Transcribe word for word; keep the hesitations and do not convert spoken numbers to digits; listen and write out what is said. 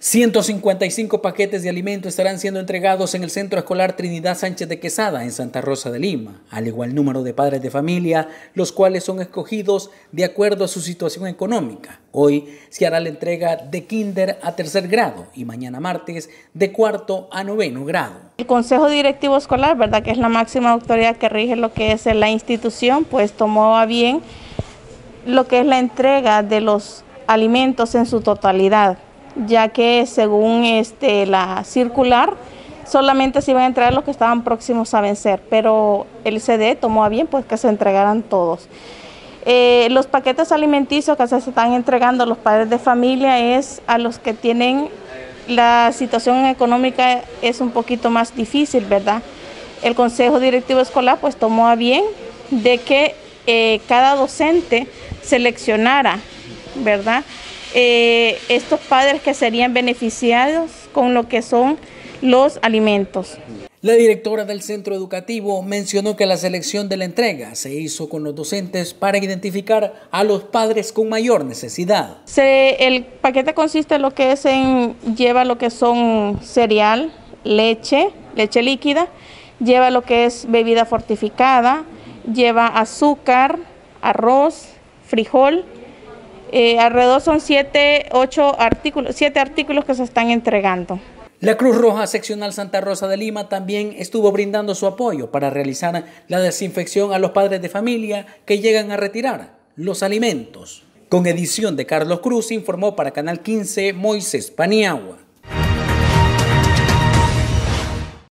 ciento cincuenta y cinco paquetes de alimentos estarán siendo entregados en el Centro Escolar Trinidad Sánchez de Quesada, en Santa Rosa de Lima, al igual número de padres de familia, los cuales son escogidos de acuerdo a su situación económica. Hoy se hará la entrega de kinder a tercer grado y mañana martes de cuarto a noveno grado. El Consejo Directivo Escolar, ¿verdad?, que es la máxima autoridad que rige lo que es la institución, pues tomó a bien lo que es la entrega de los alimentos en su totalidad, ya que según este, la circular solamente se iban a entregar los que estaban próximos a vencer, pero el C D tomó a bien pues que se entregaran todos. Eh, los paquetes alimenticios que se están entregando a los padres de familia es a los que tienen la situación económica es un poquito más difícil, ¿verdad? El Consejo Directivo Escolar pues tomó a bien de que eh, cada docente seleccionara, ¿verdad?, Eh, estos padres que serían beneficiados con lo que son los alimentos. La directora del centro educativo mencionó que la selección de la entrega se hizo con los docentes para identificar a los padres con mayor necesidad. Se, el paquete consiste en lo que es en, lleva lo que son cereal, leche, leche líquida, lleva lo que es bebida fortificada, lleva azúcar, arroz, frijol. Eh, alrededor son siete, ocho artículos, siete artículos que se están entregando. La Cruz Roja Seccional Santa Rosa de Lima también estuvo brindando su apoyo para realizar la desinfección a los padres de familia que llegan a retirar los alimentos. Con edición de Carlos Cruz, informó para Canal quince Moisés Paniagua.